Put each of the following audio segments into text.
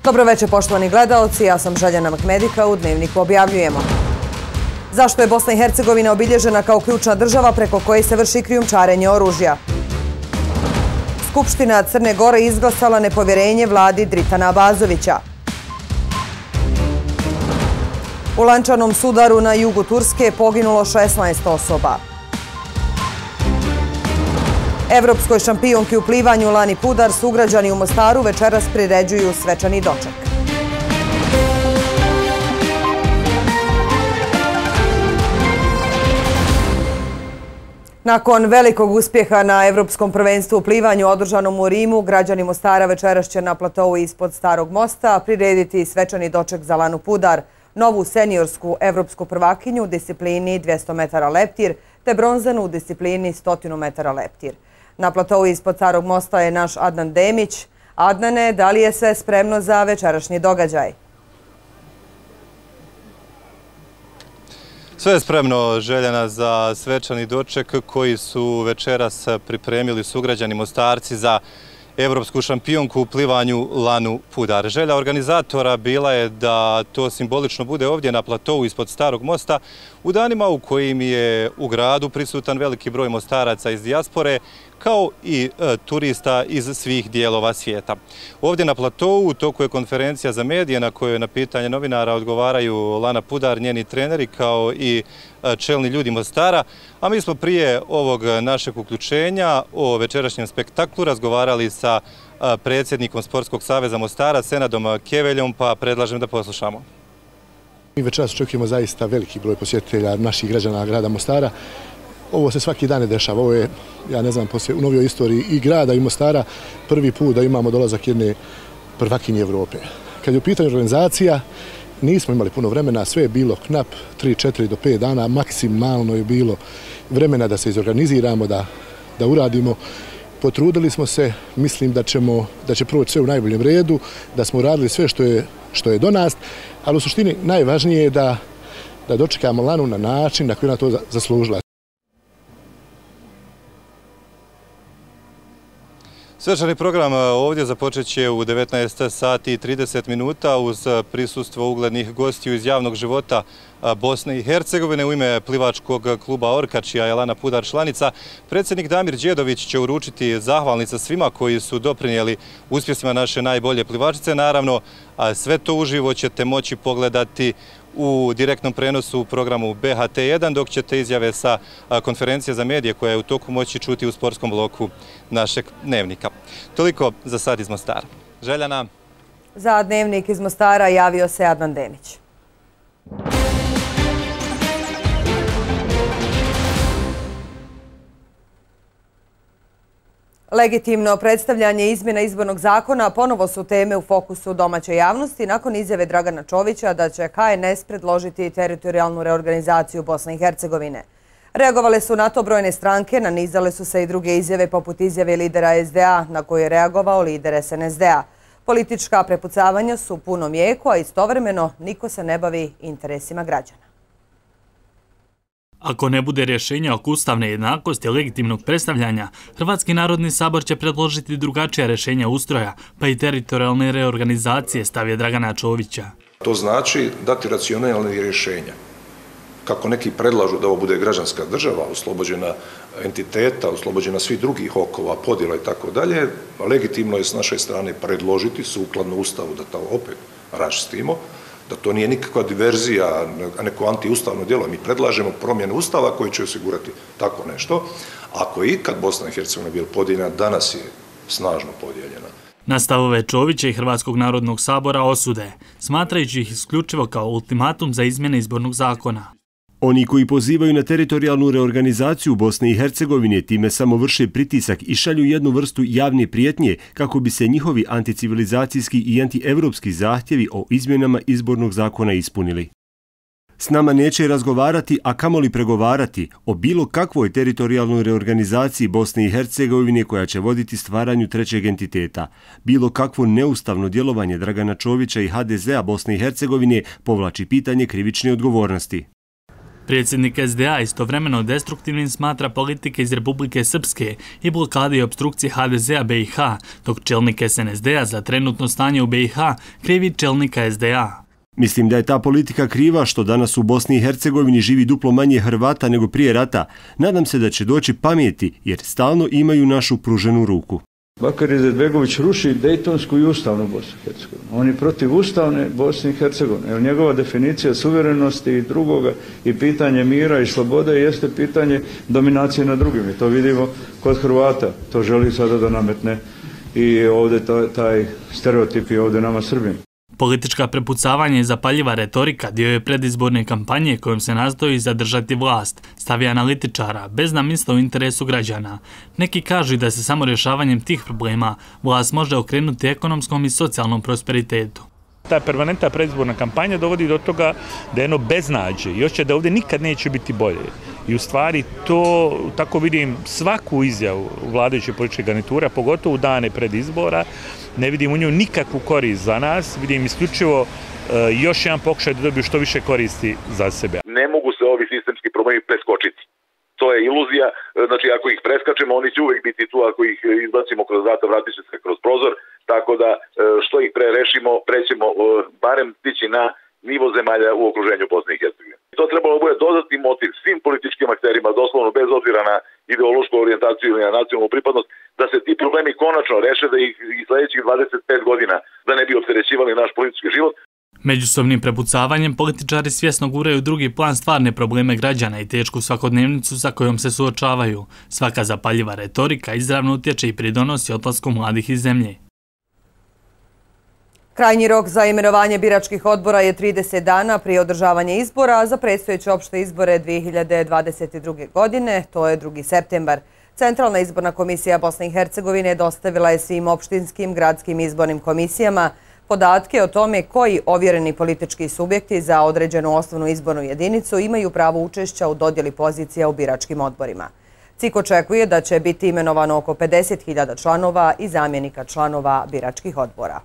Dobroveče poštovani gledaoci, ja sam Željana Mahmedika, u Dnevniku objavljujemo. Zašto je Bosna i Hercegovina obilježena kao ključna država preko koje se vrši krijumčarenje oružja? Skupština Crne Gore izglasala nepovjerenje vladi Dritana Abazovića. U lančanom sudaru na jugu Turske poginulo 16 osoba. Evropskoj šampionki u plivanju Lani Pudar sugrađani u Mostaru večeras priređuju svečani doček. Nakon velikog uspjeha na Evropskom prvenstvu u plivanju održanom u Rimu, građani Mostara večeras će na platovu ispod Starog mosta prirediti svečani doček za Lanu Pudar, novu seniorsku evropsku prvakinju u disciplini 200 metara leptir te bronzanu u disciplini 100 metara leptir. Na platovu ispod Starog mosta je naš Adnan Demić. Adnane, da li je sve spremno za večerašnji događaj? Sve je spremno, Željana, za svečani doček koji su večeras pripremili sugrađani Mostarci za evropsku šampionku u plivanju Lanu Pudar. Želja organizatora bila je da to simbolično bude ovdje na platovu ispod Starog mosta u danima u kojim je u gradu prisutan veliki broj Mostaraca iz dijaspore kao i turista iz svih dijelova svijeta. Ovdje na platovu u toku je konferencija za medije na kojoj na pitanje novinara odgovaraju Lana Pudar, njeni treneri kao i čelni ljudi Mostara, a mi smo prije ovog našeg uključenja o večerašnjem spektaklu razgovarali sa predsjednikom Sportskog saveza Mostara, Senadom Keveljom, pa predlažem da poslušamo. Mi večeras očekujemo zaista veliki broj posjetitelja naših građana grada Mostara. Ovo se svaki dan ne dešava. Ovo je, ja ne znam, u novijoj istoriji i grada i Mostara prvi put da imamo dolazak jedne prvakinje Evrope. Kad je u pitanju organizacija, nismo imali puno vremena, sve je bilo knap 3, 4 do 5 dana, maksimalno je bilo vremena da se izorganiziramo, da uradimo. Potrudili smo se, mislim da će proći sve u najboljem redu, da smo uradili sve što je do nas, ali u suštini najvažnije je da dočekamo Lanu na način na koji ona to zaslužila. Svečani program ovdje započet će u 19 sati i 30 minuta uz prisustvo uglednih gostiju iz javnog života Bosne i Hercegovine. U ime plivačkog kluba Orka, čija je Lana Pudar članica, predsjednik Damir Đedović će uručiti zahvalnice svima koji su doprinijeli uspjesima naše najbolje plivačice. Naravno, sve to uživo ćete moći pogledati u direktnom prenosu u programu BHT1, dok ćete izjave sa konferencije za medije koja je u toku moći čuti u sportskom bloku našeg Dnevnika. Toliko za sad iz Mostara. Željana? Za Dnevnik iz Mostara javio se Adnan Demić. Legitimno predstavljanje izmjena izbornog zakona ponovo su teme u fokusu domaće javnosti nakon izjave Dragana Čovića da će HNS predložiti teritorijalnu reorganizaciju Bosne i Hercegovine. Reagovale su na to brojne stranke, nanizale su se i druge izjave poput izjave lidera SDA na koju je reagovao lider SNSD-a. Politička prepucavanja su punom jeku, a istovremeno niko se ne bavi interesima građana. Ako ne bude rješenja oko ustavne jednakosti i legitimnog predstavljanja, Hrvatski narodni sabor će predložiti drugačija rješenja ustroja, pa i teritorijalne reorganizacije, stavio Dragana Čovića. To znači dati racionalne rješenja. Kako neki predlažu da ovo bude građanska država, oslobođena entiteta, oslobođena svih drugih okova, podjela i tako dalje, legitimno je s naše strane predložiti sukladno Ustavu da to opet raščistimo, da to nije nikakva diverzija, neko antiustavno djelo. Mi predlažemo promjenu Ustava koji će osigurati tako nešto. Ako je ikad Bosna i Hercegovina bila podijeljena, danas je snažno podijeljena. Na stavove Čovića i Hrvatskog narodnog sabora osude, smatrajući ih isključivo kao ultimatum za izmjene izbornog zakona. Oni koji pozivaju na teritorijalnu reorganizaciju Bosne i Hercegovine time samo vrše pritisak i šalju jednu vrstu javne prijetnje kako bi se njihovi anticivilizacijski i antievropski zahtjevi o izmjenama izbornog zakona ispunili. S nama neće razgovarati, a kamoli pregovarati o bilo kakvoj teritorijalnoj reorganizaciji Bosne i Hercegovine koja će voditi stvaranju trećeg entiteta. Bilo kakvo neustavno djelovanje Dragana Čovića i HDZ-a Bosne i Hercegovine povlači pitanje krivične odgovornosti. Predsjednik SDA istovremeno destruktivnim smatra politike iz Republike Srpske i blokade i obstrukcije HDZ-a BiH, dok čelnik SNSD-a za trenutno stanje u BiH krivi čelnika SDA. Mislim da je ta politika kriva što danas u Bosni i Hercegovini živi duplo manje Hrvata nego prije rata. Nadam se da će doći pameti jer stalno imaju našu pruženu ruku. Bakir Izetbegović ruši Dejtonsku i ustavnu Bosnu i Hercegovinu. On je protiv ustavne Bosne i Hercegovine. Njegova definicija suverenosti i drugoga i pitanje mira i slobode jeste pitanje dominacije nad drugim. I to vidimo kod Hrvata. To želi sada da nametne i ovdje taj stereotip je ovdje nama Srbima. Politička prepucavanja i zapaljiva retorika dio je predizborne kampanje kojom se nastoji zadržati vlast, stavi analitičara, bez da misle o interesu građana. Neki kažu da se samo rješavanjem tih problema vlast može okrenuti ekonomskom i socijalnom prosperitetu. Ta permanentna predizborna kampanja dovodi do toga da je jedno beznađe i osjećaj da ovdje nikad neće biti bolje. I u stvari to, tako vidim svaku izjavu vladajuće političke garniture, pogotovo u dane pred izbora, ne vidim u nju nikakvu korist za nas, vidim isključivo još jedan pokušaj da dobiju što više koristi za sebe. Ne mogu se ovi sistemski problemi preskočiti. To je iluzija, znači ako ih preskačemo, oni će uvek biti tu, ako ih izbacimo kroz vrata, vratit će se kroz prozor, tako da što ih prerešimo, prećemo barem stići na nivo zemalja u okruženju Bosne i Hercegovine. To trebalo bude dodatni motiv svim političkim akterima, doslovno bez obzira na ideološku orijentaciju ili na nacionalnu pripadnost, da se ti problemi konačno reše, da ih i sledećih 25 godina da ne bi opterećivali naš politički život. Međusobnim prepucavanjem političari svjesno guraju drugi plan stvarne probleme građana i tešku svakodnevnicu sa kojom se suočavaju. Svaka zapaljiva retorika izravno utječe i pridonosi odlasku mladih iz zemlje. Krajnji rok za imenovanje biračkih odbora je 30 dana prije održavanja izbora za predstojeće opšte izbore 2022. godine, to je 2. septembar. Centralna izborna komisija Bosne i Hercegovine dostavila je svim opštinskim gradskim izbornim komisijama podatke o tome koji ovjereni politički subjekti za određenu osnovnu izbornu jedinicu imaju pravo učešća u dodjeli pozicija u biračkim odborima. CIK očekuje da će biti imenovano oko 50.000 članova i zamjenika članova biračkih odbora.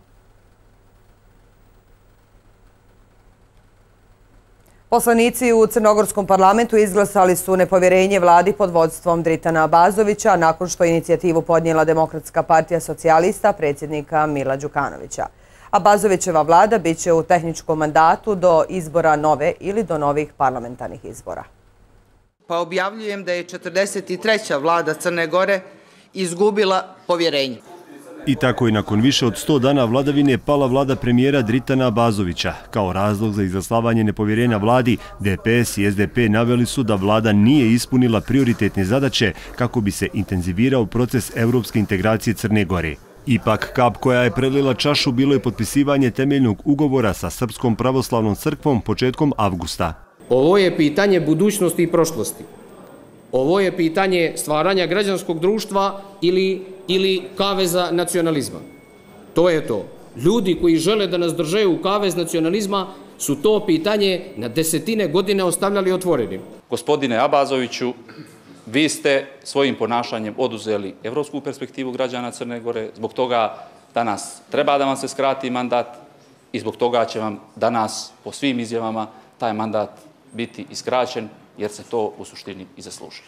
Poslanici u Crnogorskom parlamentu izglasali su nepovjerenje vladi pod vodstvom Dritana Abazovića nakon što je inicijativu podnijela Demokratska partija socijalista predsjednika Mila Đukanovića. Abazovićeva vlada biće u tehničkom mandatu do izbora nove ili do novih parlamentarnih izbora. Pa objavljujem da je 43. vlada Crne Gore izgubila povjerenje. I tako je nakon više od 100 dana vladavine pala vlada premijera Dritana Abazovića. Kao razlog za izglasavanje nepovjerenja vladi, DPS i SDP naveli su da vlada nije ispunila prioritetne zadaće kako bi se intenzivirao proces evropske integracije Crne Gore. Ipak, kap koja je prelila čašu bilo je potpisivanje temeljnog ugovora sa Srpskom pravoslavnom crkvom početkom avgusta. Ovo je pitanje budućnosti i prošlosti. Ovo je pitanje stvaranja građanskog društva ili kaveza nacionalizma. To je to. Ljudi koji žele da nas drže u kavez nacionalizma su to pitanje na desetine godine ostavljali otvorenim. Gospodine Abazoviću, vi ste svojim ponašanjem oduzeli evropsku perspektivu građana Crne Gore, zbog toga danas treba da vam se skrati mandat i zbog toga će vam danas po svim izjavama taj mandat biti iskraćen jer se to u suštini i zaslužili.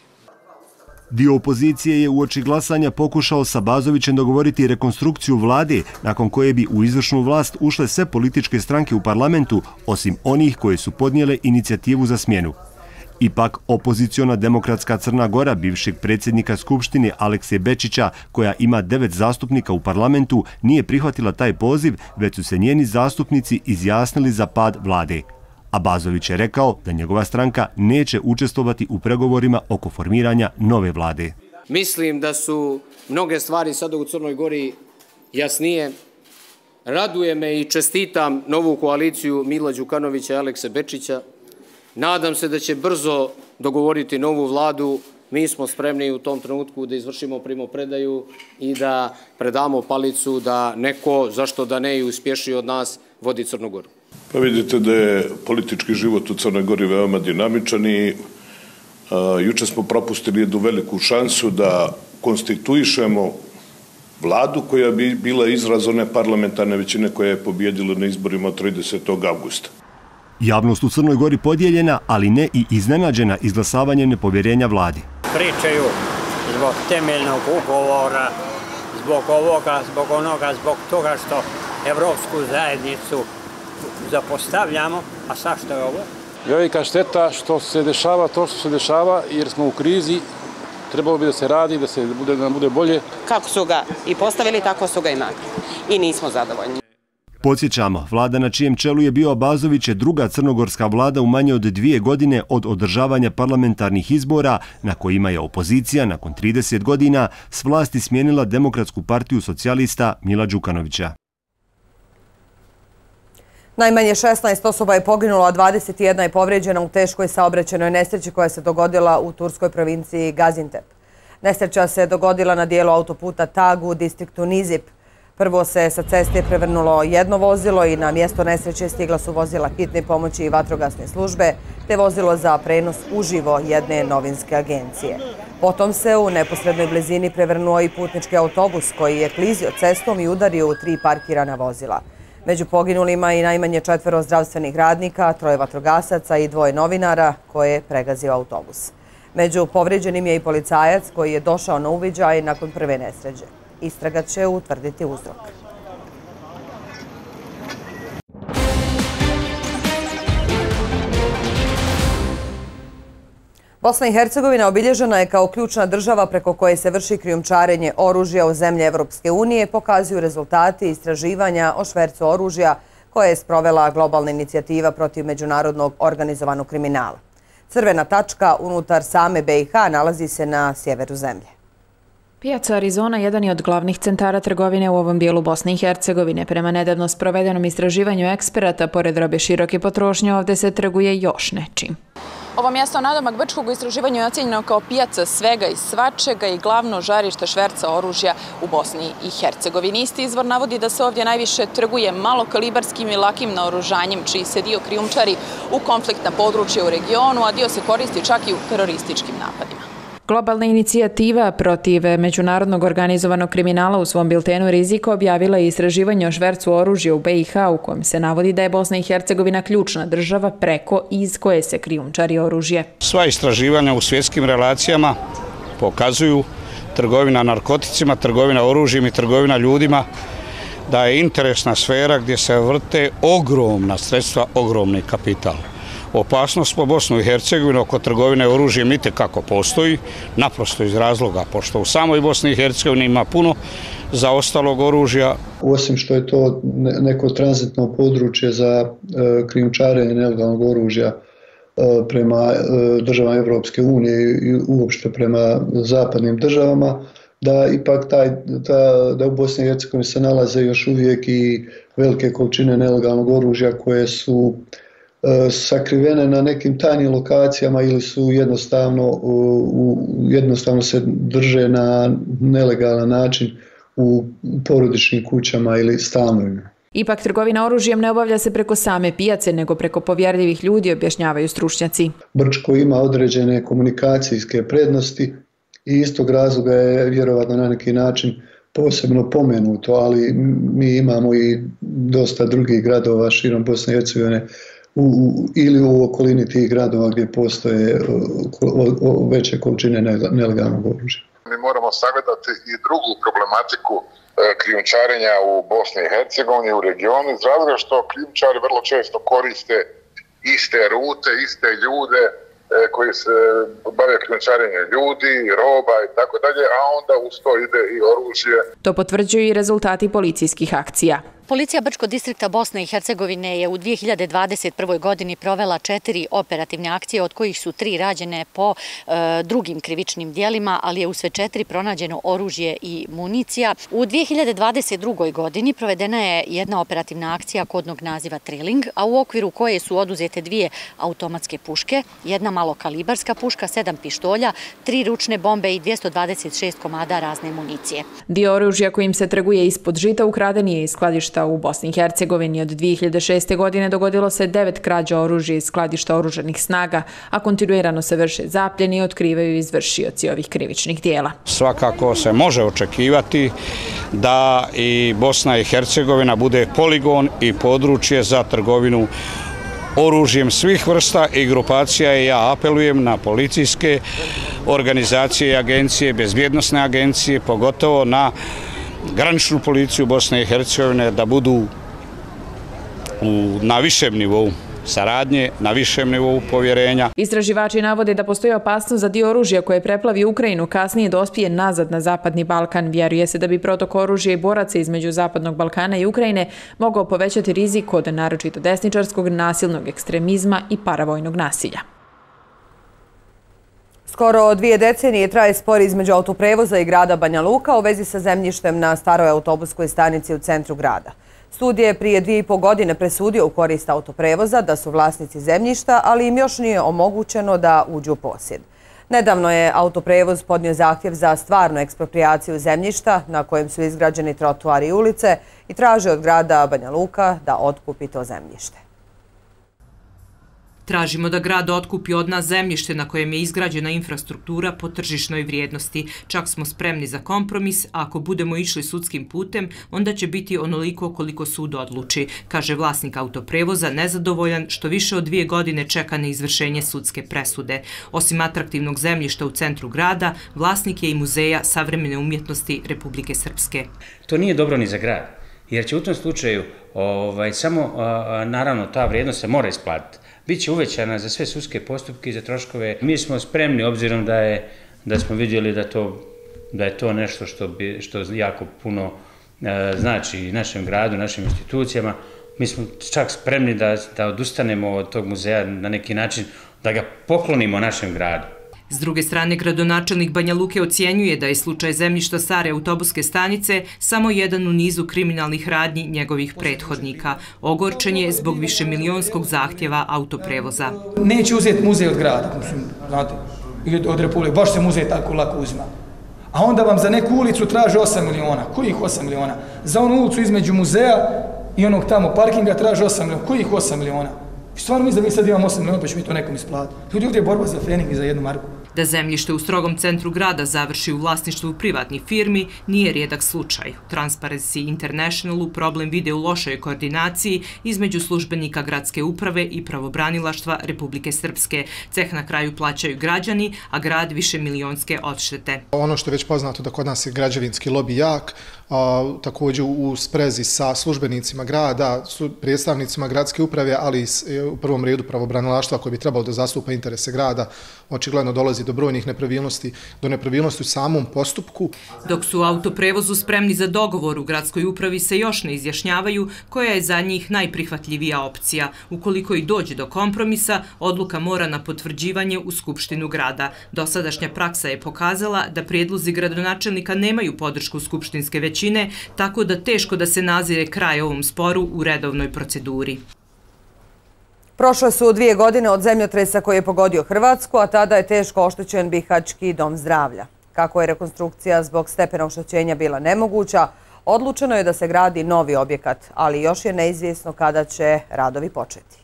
Dio opozicije je uoči glasanja pokušao sa Abazovićem dogovoriti rekonstrukciju vlade, nakon koje bi u izvršnu vlast ušle sve političke stranke u parlamentu, osim onih koje su podnijele inicijativu za smjenu. Ipak, opoziciona Demokratska Crna Gora, bivšeg predsjednika Skupštine Alekse Bečića, koja ima 9 zastupnika u parlamentu, nije prihvatila taj poziv, već su se njeni zastupnici izjasnili za pad vlade. Abazović je rekao da njegova stranka neće učestvovati u pregovorima oko formiranja nove vlade. Mislim da su mnoge stvari sada u Crnoj Gori jasnije. Raduje me i čestitam novu koaliciju Mila Đukanovića i Alekse Bečića. Nadam se da će brzo dogovoriti novu vladu. Mi smo spremni u tom trenutku da izvršimo primopredaju i da predamo palicu da neko, zašto da ne i uspješniji od nas, vodi Crnu Goru. Pa vidite da je politički život u Crnoj Gori veoma dinamičan i juče smo propustili jednu veliku šansu da konstituišemo vladu koja bi bila izraz one parlamentarne većine koja je pobijedila na izborima od 30. avgusta. Javnost u Crnoj Gori podijeljena, ali ne i iznenađena izglasavanjem nepovjerenja vladi. Pričaju zbog temeljnog ugovora, zbog ovoga, zbog onoga, zbog toga što Evropsku zajednicu zapostavljamo, a sad što je ovo? Velika šteta što se dešava to što se dešava, jer smo u krizi, trebalo bi da se radi, da nam bude bolje. Kako su ga i postavili, tako su ga i makli. I nismo zadovoljni. Podsjećamo, vlada na čijem čelu je bio Abazović je druga crnogorska vlada u manje od 2 godine od održavanja parlamentarnih izbora na kojima je opozicija nakon 30 godina s vlasti smijenila Demokratsku partiju socijalista Mila Đukanovića. Najmanje 16 osoba je poginulo, a 21 je povrijeđena u teškoj saobraćajnoj nesreći koja se dogodila u turskoj provinciji Gaziantep. Nesreća se dogodila na dijelu autoputa Tag u distriktu Nizip. Prvo se sa ceste prevrnulo jedno vozilo i na mjesto nesreće stigla su vozila hitne pomoći i vatrogasne službe, te vozilo za prenos uživo jedne novinske agencije. Potom se u neposrednoj blizini prevrnuo i putnički autobus koji je klizio cestom i udario u 3 parkirana vozila. Među poginulima i najmanje 4 zdravstvenih radnika, 3 vatrogasaca i 2 novinara koje je pregazio autobus. Među povrijeđenim je i policajac koji je došao na uviđaj nakon prve nesreće. Istraga će utvrditi uzrok. Bosna i Hercegovina obilježena je kao ključna država preko koje se vrši krijumčarenje oružja u zemlje Evropske unije, pokazuju rezultati istraživanja o švercu oružja koje je sprovela globalna inicijativa protiv međunarodnog organizovanog kriminala. Crvena tačka unutar same BiH nalazi se na sjeveru zemlje. Pijaca Arizona jedan je od glavnih centara trgovine u ovom dijelu Bosne i Hercegovine. Prema nedavno sprovedenom istraživanju eksperata, pored robe široke potrošnje, ovdje se trguje još nečim. Ovo mjesto nadomak Brčkog u istraživanju je ocenjeno kao pijaca svega i svačega i glavno žarište šverca oružja u Bosni i Hercegovini. Isti izvor navodi da se ovdje najviše trguje malokalibarskim i lakim naoružanjem, čiji se dio krijumčari u konfliktna područja u regionu, a dio se koristi čak i u terorističkim napadima. Globalna inicijativa protiv međunarodnog organizovanog kriminala u svom biltenu Rizika objavila je istraživanje o švercu oružja u BiH u kojem se navodi da je Bosna i Hercegovina ključna država preko iz koje se krijumčari oružje. Sva istraživanja u svjetskim relacijama pokazuju trgovina narkoticima, trgovina oružjem i trgovina ljudima da je interesna sfera gdje se vrte ogromna sredstva, ogromni kapital. Opasnost po Bosnu i Hercegovinu oko trgovine oružjem itekako postoji, naprosto iz razloga, pošto u samoj Bosni i Hercegovini ima puno zaostalog oružja. Osim što je to neko tranzitno područje za krijumčarenje nelegalnog oružja prema državama Evropske unije i uopšte prema zapadnim državama, da ipak da u Bosni i Hercegovini se nalaze još uvijek i velike količine nelegalnog oružja koje su sakrivene na nekim tajnim lokacijama ili su jednostavno se drže na nelegalan način u porodičnim kućama ili stanovima. Ipak trgovina oružjem ne obavlja se preko same pijace, nego preko povjerljivih ljudi, objašnjavaju stručnjaci. Brčko ima određene komunikacijske prednosti i istog razloga je vjerovatno na neki način posebno pomenuto, ali mi imamo i dosta drugih gradova širom Bosne i Hercegovine ili u okolini tih gradova gdje postoje veće količine nelegalnog oružja. Mi moramo sagledati i drugu problematiku krijumčarenja u Bosni i Hercegovini, u regionu, iz razloga što krijumčari vrlo često koriste iste rute, iste ljude koji se bave krijumčarenjem ljudi, roba i tako dalje, a onda uz to ide i oružje. To potvrđuju i rezultati policijskih akcija. Policija Brčkog distrikta Bosne i Hercegovine je u 2021. godini provela 4 operativne akcije, od kojih su 3 rađene po drugim krivičnim dijelima, ali je u sve 4 pronađeno oružje i municija. U 2022. godini provedena je jedna operativna akcija kodnog naziva Trilling, a u okviru koje su oduzete 2 automatske puške, jedna malokalibarska puška, 7 pištolja, 3 ručne bombe i 226 komada razne municije. Dio oružja kojim se trguje ispod žita ukraden je iz skladišta u Bosni i Hercegovini. Od 2006. godine dogodilo se 9 krađa oružja iz skladišta oružanih snaga, a kontinuirano se vrše zapljeni i otkrivaju izvršioci ovih krivičnih dijela. Svakako se može očekivati da i Bosna i Hercegovina bude poligon i područje za trgovinu oružjem svih vrsta i grupacija i ja apelujem na policijske organizacije i agencije, bezbjednosne agencije, pogotovo na graničnu policiju Bosne i Hercegovine da budu na višem nivou saradnje, na višem nivou povjerenja. Istraživači navode da postoji opasnost za dio oružja koje preplavi Ukrajinu kasnije dospije nazad na Zapadni Balkan. Vjeruje se da bi protok oružja i boraca između Zapadnog Balkana i Ukrajine mogao povećati rizik od naročito desničarskog, nasilnog ekstremizma i paravojnog nasilja. Skoro 2 decenije traje spor između autoprevoza i grada Banja Luka u vezi sa zemljištem na staroj autobuskoj stanici u centru grada. Sud je prije 2,5 godine presudio u korist autoprevoza da su vlasnici zemljišta, ali im još nije omogućeno da uđu u posjed. Nedavno je autoprevoz podnio zahtjev za stvarnu eksproprijaciju zemljišta na kojem su izgrađeni trotoari i ulice i traže od grada Banja Luka da otkupi to zemljište. Tražimo da grad otkupi od nas zemljište na kojem je izgrađena infrastruktura po tržišnoj vrijednosti. Čak smo spremni za kompromis, a ako budemo išli sudskim putem, onda će biti onoliko koliko sud odluči, kaže vlasnik autoprevoza, nezadovoljan što više od 2 godine čeka na izvršenje sudske presude. Osim atraktivnog zemljišta u centru grada, vlasnik je i Muzeja savremene umjetnosti Republike Srpske. To nije dobro ni za grad, jer će u tom slučaju samo, naravno, ta vrijednost se mora isplatiti. Biće uvećana za sve sudske postupke i za troškove. Mi smo spremni, obzirom da smo vidjeli da je to nešto što jako puno znači našem gradu, našim institucijama. Mi smo čak spremni da odustanemo od tog muzeja na neki način, da ga poklonimo našem gradu. S druge strane, gradonačelnik Banja Luke ocjenjuje da je slučaj zemljišta stare autobuske stanice samo jedan u nizu kriminalnih radnji njegovih prethodnika. Ogorčen je zbog višemilionskog zahtjeva autoprevoza. Neće uzeti muzej od grada, znate, od Republike, baš se muzej tako lako uzima. A onda vam za neku ulicu traže 8 miliona. Kojih 8 miliona? Za onu ulicu između muzeja i onog tamo parkinga traže 8 miliona. Kojih 8 miliona? Stvarno mislim da mi sad imamo 8 miliona pa će mi to nekom isplatiti. Ljudi, ovdje je borba za fening i za 1 marku. Da zemljište u strogom centru grada završi u vlasništvu privatnih firmi nije rijedak slučaj. Transparency Internationalu problem vide u lošoj koordinaciji između službenika gradske uprave i pravobranilaštva Republike Srpske. Ceh na kraju plaćaju građani, a grad višemilionske odštete. Ono što je već poznato da kod nas je građevinski lobi jak, također u sprezi sa službenicima grada, predstavnicima gradske uprave, ali i u prvom redu pravobranilaštva koji bi trebalo da zastupa interese grada, očigledno dolazi do brojnih nepravilnosti, do nepravilnosti u samom postupku. Dok su u autoprevozu spremni za dogovor, u gradskoj upravi se još ne izjašnjavaju koja je za njih najprihvatljivija opcija. Ukoliko i dođe do kompromisa, odluka mora na potvrđivanje u Skupštinu grada. Dosadašnja praksa je pokazala da prijedlozi gradonačelnika nemaju podršku skupštinske većine, tako da teško da se nazire kraj ovom sporu u redovnoj proceduri. Prošle su 2 godine od zemljotresa koji je pogodio Hrvatsku, a tada je teško oštećen Bihaćki dom zdravlja. Kako je rekonstrukcija zbog stepena oštećenja bila nemoguća, odlučeno je da se gradi novi objekat, ali još je neizvjesno kada će radovi početi.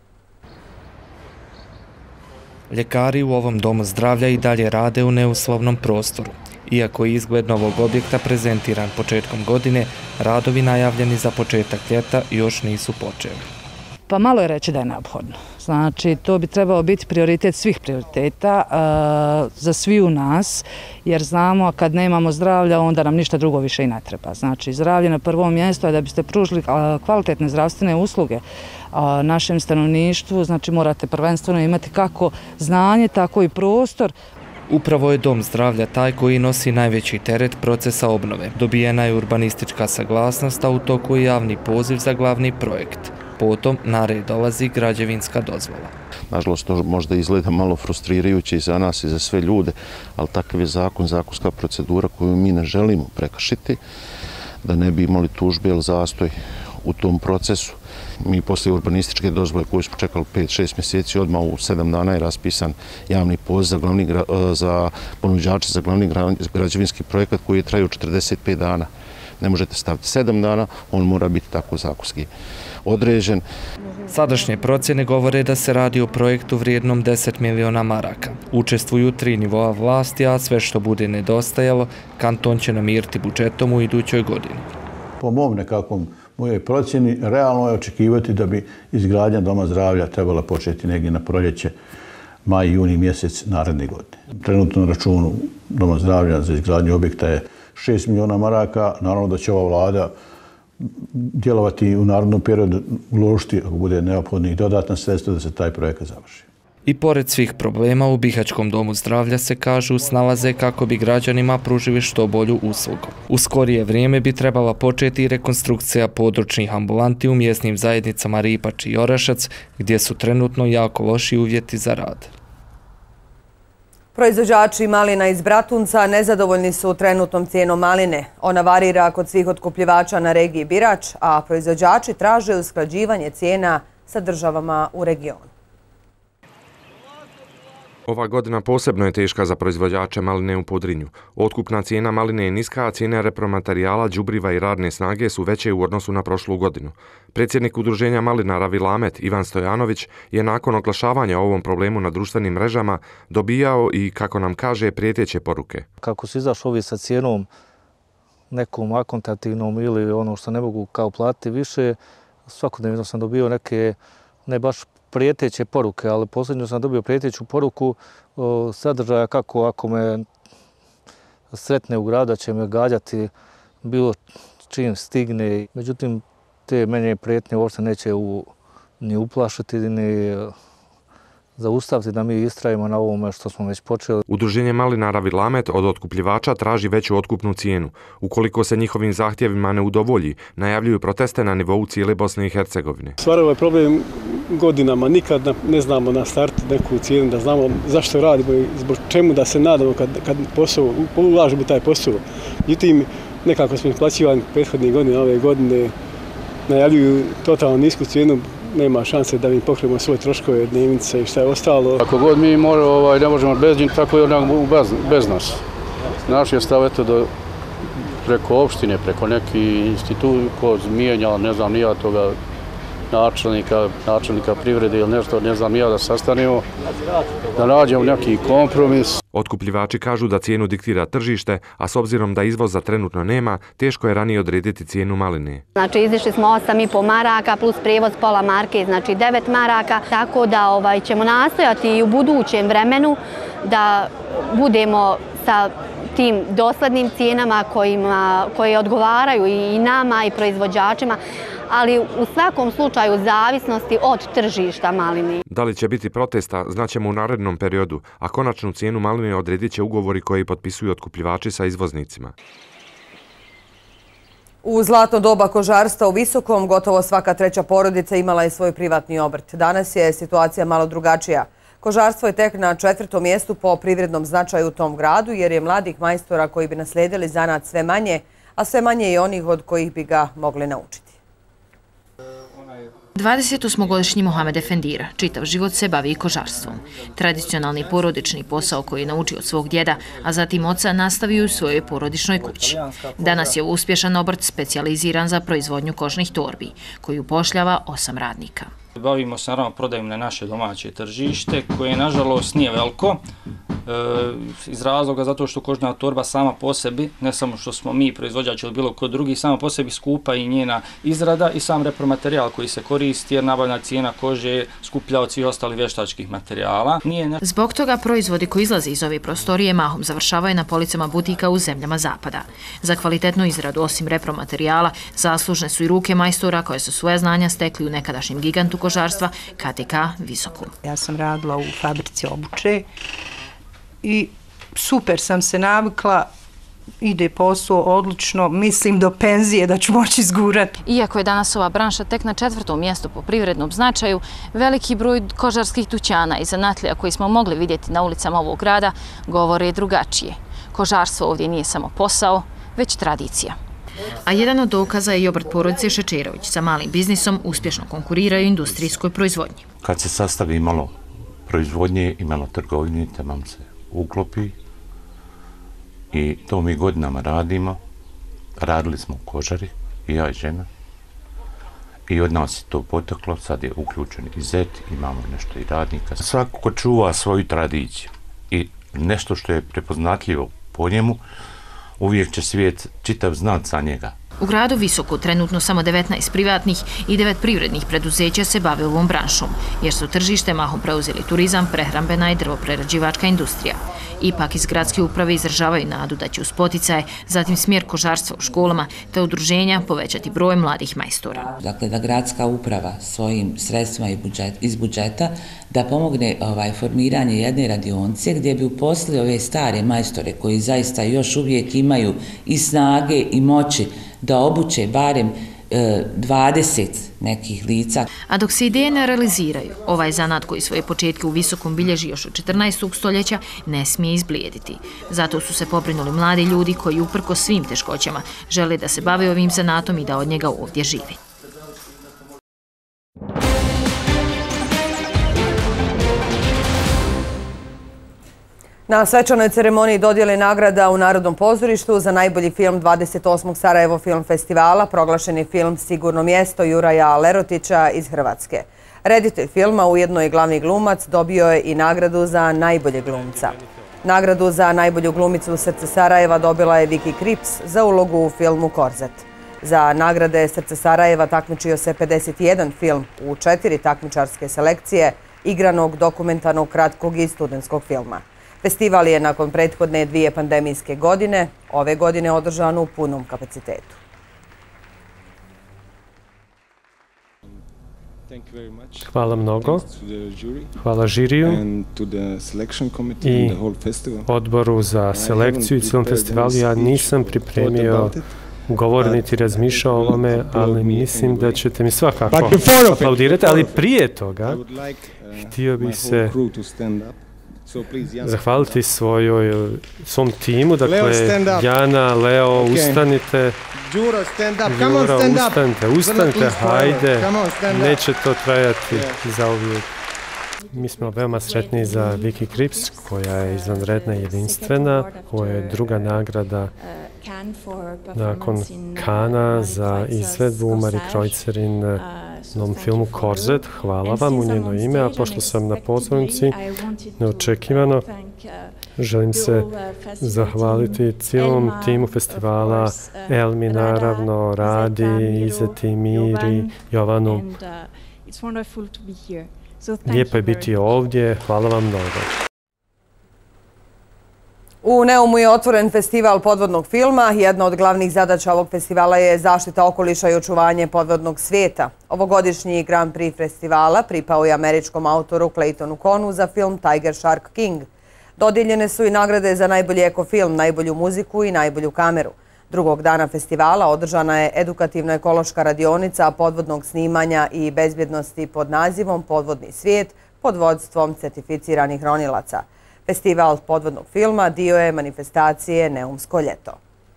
Ljekari u ovom domu zdravlja i dalje rade u neuslovnom prostoru. Iako je izgled novog objekta prezentiran početkom godine, radovi najavljeni za početak ljeta još nisu počeli. Pa malo je reći da je neophodno. Znači, to bi trebalo biti prioritet svih prioriteta za svi u nas, jer znamo kad nemamo zdravlja, onda nam ništa drugo više i ne treba. Znači, zdravlje na prvom mjestu je da biste pružili kvalitetne zdravstvene usluge našem stanovništvu, znači morate prvenstveno imati kako znanje, tako i prostor. Upravo je dom zdravlja taj koji nosi najveći teret procesa obnove. Dobijena je urbanistička saglasnost, a u toku je javni poziv za glavni projekt. Potom na red dolazi građevinska dozvola. Nažalost, to možda izgleda malo frustrirajuće i za nas i za sve ljude, ali takav je zakon, zakonska procedura koju mi ne želimo prekršiti, da ne bi imali tužbe ili zastoj u tom procesu. Mi poslije urbanističke dozvole koju smo čekali 5-6 mjeseci, odmah u 7 dana je raspisan javni poziv za ponuđače za glavni građevinski projekat koji je trajao 45 dana. Ne možete staviti 7 dana, on mora biti tako zakonski određen. Sadašnje procjene govore da se radi o projektu vrijednom 10 miliona maraka. Učestvuju 3 nivoa vlasti, a sve što bude nedostajalo, kanton će namiriti budžetom u idućoj godini. Po mom nekakvom mojoj procjeni realno je očekivati da bi izgradnja Doma zdravlja trebala početi negdje na proljeće, maj, juni mjesec naredne godine. Trenutno na računu Doma zdravlja za izgradnju objekta je 6 miliona maraka. Naravno da će ova vlada djelovati u narednom periodu, uložiti ako bude neophodno i dodatna sredstva da se taj projekat završi. I pored svih problema u Bihaćkom domu zdravlja se kažu snalaze kako bi građanima pružili što bolju uslugu. U skorije vrijeme bi trebala početi i rekonstrukcija područnih ambulanti u mjesnim zajednicama Ripač i Orašac, gdje su trenutno jako loši uvjeti za rad. Proizvođači malina iz Bratunca nezadovoljni su trenutnom cijenom maline. Ona varira kod svih otkupljivača na regiji Birač, a proizvođači traže usklađivanje cijena sa državama u regionu. Ova godina posebno je teška za proizvođače maline u Podrinju. Otkupna cijena maline je niska, a cijene repromaterijala, đubriva i radne snage su veće u odnosu na prošlu godinu. Predsjednik udruženja malinara Vilamet Ivan Stojanović je nakon oglašavanja o ovom problemu na društvenim mrežama dobijao i, kako nam kaže, prijeteće poruke. Kako su izašli ovi sa cijenom nekom akontativnom ili ono što ne mogu kao platiti više, svakodnevno sam dobio neke ne baš prijeteće poruke, ali posljednju sam dobio prijeteću poruku sadržaja kako ako me sretne u gradu da će me gađati bilo čim stigne. Međutim, te mene prijetnje uopšte neće ni uplašiti, ni zaustaviti da mi istrajimo na ovome što smo već počeli. Udruženje malinara Vilamet od otkupljivača traži veću otkupnu cijenu. Ukoliko se njihovim zahtjevima ne udovolji, najavljuju proteste na nivou cijele Bosne i Hercegovine. Stvar ovaj problem godinama, nikad ne znamo na startu neku cijenu, da znamo zašto radimo i zbog čemu da se nadamo kad posao, ulažemo taj posao. Međutim, nekako smo isplaćivani prethodnih godina, ove godine najavljuju totalno nisku cijenu, nema šanse da mi pokrijemo svoje troškove, dnevnice i šta je ostalo. Ako god mi ne možemo bez njih, tako i bez nas. Naš je stav preko opštine, preko neki institut ko mijenja, ne znam, nija toga načelnika privrede ili nešto, ne znam, nija da sastanemo, da nađemo neki kompromis. Otkupljivači kažu da cijenu diktira tržište, a s obzirom da izvoza trenutno nema, teško je ranije odrediti cijenu maline. Znači, izišli smo 8,5 maraka plus prijevoz pola marke, znači 9 maraka, tako da ćemo nastojati i u budućem vremenu da budemo sa tim doslednim cijenama koje odgovaraju i nama i proizvođačima, ali u svakom slučaju zavisnosti od tržišta maline. Da li će biti protesta, znaćemo u narednom periodu, a konačnu cijenu maline odredit će ugovori koji potpisuju otkupljivači sa izvoznicima. U zlatno doba kožarstva u Visokom gotovo svaka treća porodica imala je svoj privatni obrt. Danas je situacija malo drugačija. Kožarstvo je tek na 4. mjestu po privrednom značaju u tom gradu jer je mladih majstora koji bi naslijedili zanat sve manje, a sve manje i onih od kojih bi ga mogli naučiti. 28-godišnji Mohamed Efendira čitav život se bavi kožarstvom. Tradicionalni porodični posao koji je naučio od svog djeda, a zatim oca nastavio u svojoj porodičnoj kući. Danas je uspješan obrt specijaliziran za proizvodnju kožnih torbi, koji upošljava 8 radnika. Bavimo se naravno prodajom na naše domaće tržište, koje nažalost nije veliko, iz razloga zato što kožna torba sama po sebi, ne samo što smo mi proizvođači ili bilo ko drugi, sama po sebi skupa i njena izrada i sam repromaterijal koji se koristi jer nabavna cijena kože je skuplja od svih ostalih vještačkih materijala. Zbog toga proizvodi koji izlaze iz ove prostorije mahom završavaju na policama butika u zemljama zapada. Za kvalitetnu izradu osim repromaterijala zaslužne su i ruke majstora koje su svoje znanja stekli u nekadašnjem gigantu kožarstva KTK Visoku. Ja sam radila u fabrici obuće i super sam se navikla, ide posao odlično, mislim do penzije da ću moći izgurati. Iako je danas ova branša tek na 4. mjestu po privrednom značaju, veliki broj kožarskih dućana i zanatlija koji smo mogli vidjeti na ulicama ovog grada govore drugačije. Kožarstvo ovdje nije samo posao, već tradicija. A jedan od dokaza je i obrt porodice Šečerović. Sa malim biznisom uspješno konkuriraju industrijskoj proizvodnji. Kad se sastavi malo proizvodnje i malo trgovine, tamam se uklopi i to mi godinama radimo. Radili smo u kožari, i ja i žena. I od nas je to poteklo, sad je uključen i zet, imamo nešto i radnika. Svako ko čuva svoju tradiciju i nešto što je prepoznatljivo po njemu, uvijek će svijet čitav znat za njega. U gradu Visoko trenutno samo 19 privatnih i 9 privrednih preduzeća se bave ovom branšom, jer su tržište mahom preuzeli turizam, prehrambena i drvoprerađivačka industrija. Ipak iz gradske uprave izražavaju nadu da će uz poticaje, zatim smjer kožarstva u školama te udruženja povećati broj mladih majstora. Dakle, da gradska uprava svojim sredstvima iz budžeta da pomogne formiranje jedne radionice gdje bi uposlili ove stare majstore koji zaista još uvijek imaju i snage i moći da obuče barem 20 nekih lica. A dok se ideje ne realiziraju, ovaj zanat koji svoje početke u Visokom bilježi još od 14. stoljeća ne smije izblijediti. Zato su se pobrinuli mladi ljudi koji uprkos svim teškoćama žele da se bave ovim zanatom i da od njega ovdje žive. Na svečanoj ceremoniji dodjele nagrada u Narodnom pozorištu za najbolji film 28. Sarajevo film festivala proglašen je film Sigurno mjesto Juraja Lerotića iz Hrvatske. Reditelj filma, ujedno i glavni glumac, dobio je i nagradu za najboljeg glumca. Nagradu za najbolju glumicu u Srce Sarajeva dobila je Vicky Krips za ulogu u filmu Korzet. Za nagrade Srce Sarajeva takmičio se 51 film u 4 takmičarske selekcije igranog, dokumentarnog, kratkog i studentskog filma. Festival je nakon prethodne 2 pandemijske godine ove godine održan u punom kapacitetu. Hvala mnogo. Hvala žiriju i odboru za selekciju i cijelom festivalu. Ja nisam pripremio govor niti razmišljao o ovome, ali mislim da ćete mi svakako aplaudirati. Ali prije toga htio bih se zahvaliti svom timu, dakle Jana, Leo, ustanite. Đuro, ustanite, hajde, neće to trajati zauvijek. Mi smo veoma sretni za Vicky Krips, koja je izvanredna i jedinstvena, koja je druga nagrada nakon Kana za izvedbu u Mari Kreuzerin novom filmu Korzet. Hvala vam u njeno ime, a pošto sam na pozornici neočekivano, želim se zahvaliti cijelom timu festivala, Elmi naravno, Radi, Izeti, Miri, Jovanu. Lijepo je biti ovdje, hvala vam mnogo. U Neumu je otvoren festival podvodnog filma. Jedna od glavnih zadaća ovog festivala je zaštita okoliša i očuvanje podvodnog svijeta. Ovogodišnji Grand Prix festivala pripao je američkom autoru Claytonu Konu za film Tiger Shark King. Dodijeljene su i nagrade za najbolji ekofilm, najbolju muziku i najbolju kameru. Drugog dana festivala održana je edukativno-ekološka radionica podvodnog snimanja i bezbjednosti pod nazivom Podvodni svijet pod vodstvom certificiranih ronilaca. Festival podvodnog filma dio je manifestacije Neumsko ljeto.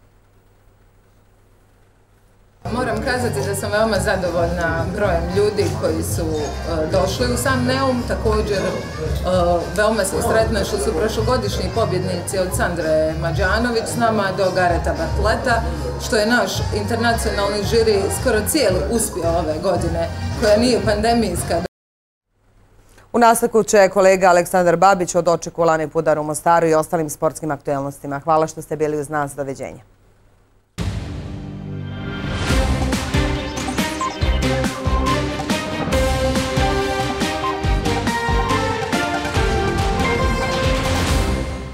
Moram kazati da sam veoma zadovoljna brojem ljudi koji su došli u sam Neum. Također veoma sam sretna što su prošlogodišnji pobjednici od Sandre Mađanović s nama do Gareta Bartleta, što je naš internacionalni žiri skoro cijeli uspio ove godine, koja nije pandemijska. U nastavku će kolega Aleksandar Babić o dočeku Lane Pudar u Mostaru i ostalim sportskim aktuelnostima. Hvala što ste bili uz nas. Doviđenja.